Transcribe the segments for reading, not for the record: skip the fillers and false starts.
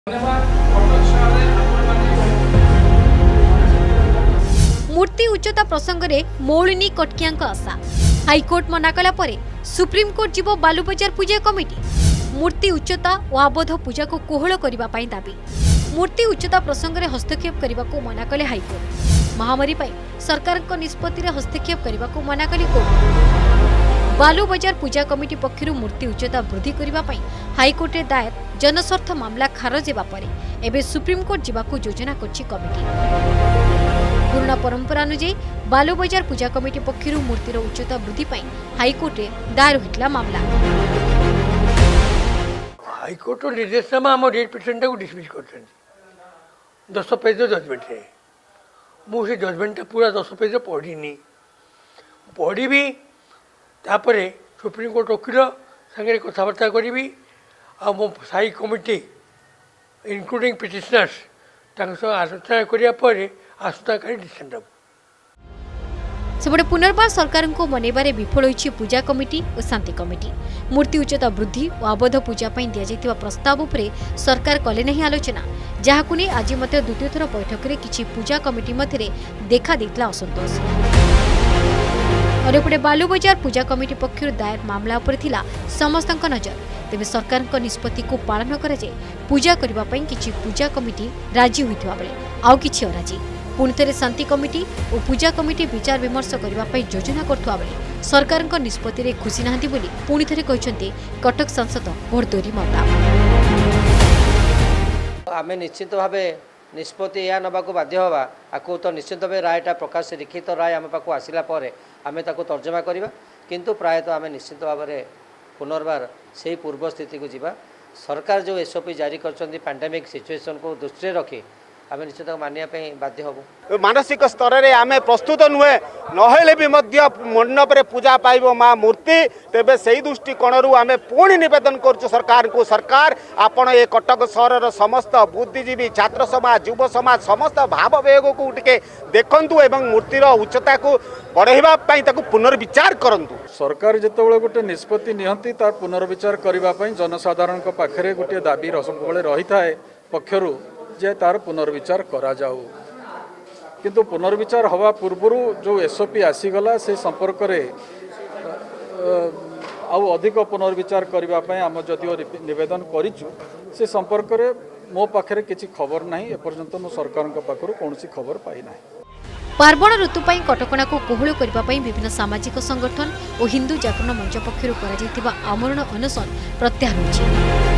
मूर्ति उच्चता प्रसंग में मौलिनी कटकिया आशा हाईकोर्ट मना कला परे सुप्रीमकोर्ट जीव बालू बजार पूजा कमिटी मूर्ति उच्चता और अवध पूजा को कोहल करने दाबी मूर्ति उच्चता प्रसंग में हस्तक्षेप करने को मना कले हाईकोर्ट महामारी सरकार निष्पत्ति हस्तक्षेप करने को मना कले कोर्ट बालू बजार पूजा कमिटी पक्षर मूर्ति उच्चता वृद्धि करने हाईकोर्ट में दायर जनस्वार्थ मामला खारज एवं सुप्रीमकोर्ट जावाक योजना करछि कमिटी। पुराना परंपरा अनुसार बालू बजार पूजा कमिटी पक्षर मूर्तिर उच्चता वृद्धि हाईकोर्ट में दायर होता मामला। हाईकोर्ट निर्देशनामा आम 8% को डिसमिस कर 10 पेज जजमेंट है मुझे जजमेंटा पूरा 10 पेज पढ़ी तापरे सुप्रीमकोर्ट वकील सागे कथबार्ता करी आ मो साई कमिटी इनक्लूडिंग पिटिशनर्स आलोचना करने आसंताकाली डिसीजन देव। सेपटे पुनर्बार सरकार को मनैबारे विफल होइछि पूजा कमिटी और शांति कमिटी मूर्ति उच्चता वृद्धि और अवध पूजा दि जाइथिबा प्रस्ताव उपरे सरकार कले नहीं आलोचना जहाकु नै आज मते द्वितीय थर बैठक रे किछि पूजा कमिटी मध्य देखा देइतला असंतोष। अनेपटे बालू बजार पूजा कमिटी पक्षर दायर मामला उपर थिला समस्तक नजर तेबे सरकार निष्पत्ति को पालन करे पूजा करबा पई किछि पूजा कमिटी राजी होइथिबा बेले आउ किछि अराजी पुणी थे शांति कमिटी और पूजा कमिटी विचार विमर्श करने योजना करुवा बेले सरकार निष्पत्ति रे खुशी नाहंती बोली पुणी थे कहते कटक सांसद भरदोरी ममता। आम निश्चित भाव निष्पत्ति या नवा बाध्य हवा आपको तो निश्चित भाव रायटा प्रकाश लिखित राय आम पाक आसला आम तर्जमा करवा किंतु प्रायतः आम निश्चित भाव में पुनर्बार से पूर्व स्थिति को जीवा सरकार जो एसओपी जारी कर पैंडेमिक सिचुएशन को दृष्टि रखी आम निश्चित मानिया बाध्य हबु मानसिक स्तर में आम प्रस्तुत नुहे नहेले भी मंडप रे पूजा पाइब माँ मूर्ति तेबे से दृष्टिकोण आम पुणी नवेदन कर सरकार को सरकार आपण ए कटक सहर समस्त बुद्धिजीवी छात्र समाज युव समाज समस्त भाव वेग को टिके देखंतु एवं मूर्तिर उच्चता को बढ़ाइबा पई ताकु पुनर्विचार करंतु। सरकार जितेबाला गोटे निष्पत्ति नियंती तार पुनर्विचार करबा पई जनसाधारण पाखरे गोटे दाबी सबले रही थाए पक्षरु जे तार पुनर्विचार करा जाऊ किंतु पुनर्विचार हवा पूर्व जो एसओपी आसीगला से संपर्क रे आउ अधिक पुनर्विचार करबा पई आम जदियो निवेदन करिछु से संपर्क रे मो पाखरे किछि खबर नाही एपर्यंत मो सरकार को पाखरु कोनसी खबर पाई नाही। पार्वण ऋतु कटकणा को कोहल करने विभिन्न सामाजिक संगठन और हिंदू जागरण मंच पक्षर आमरण अनशन प्रत्याहार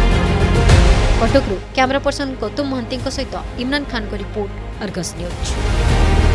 कटकरू कैमरा पर्सन गौतम महांती सहित इमरान खान को रिपोर्ट अर्गस न्यूज।